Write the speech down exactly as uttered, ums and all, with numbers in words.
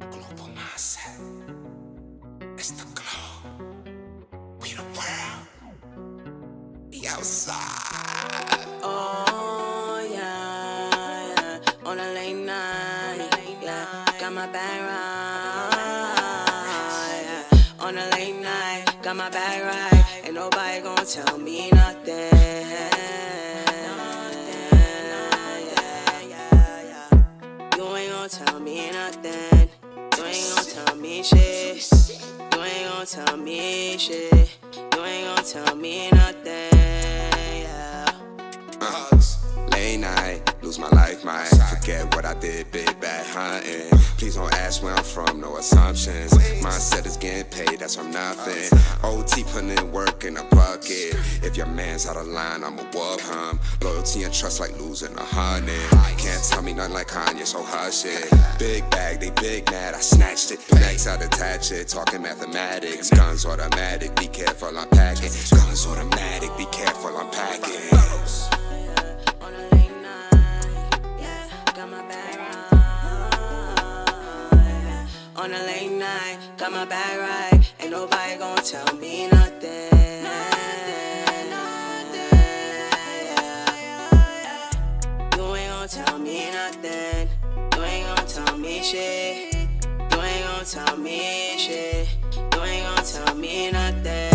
Global mindset. It's the glow. We the world. We outside. Oh yeah, yeah. On a late night, yeah. Got my bag right, yeah. On a late night, got my bag right. Ain't nobody gonna tell me nothing. You ain't gonna tell me nothing. You ain't gonna tell me shit. You ain't gonna tell me shit. You ain't gonna tell me nothing. Yeah. Bugz. Late night, lose my life, might forget what I did, big bad hunting. Please don't ask where I'm from, no assumptions. Mindset is getting paid, that's from nothing. O T putting in work in a bucket. If your man's out of line, I'ma whoop him. Loyalty and trust like losing a hundred. Can't tell me nothing like Kanye, so hush it. Big bag, they big mad, I snatched it. Next I'd attach it, talking mathematics. Guns automatic, be careful I'm packing. Guns automatic, be careful I'm packing. On a late night, got my bag right. Ain't nobody gonna tell me nothing. You ain't gonna tell me nothing. You ain't gonna tell me shit. You ain't gonna tell me shit. You ain't gonna tell me nothing.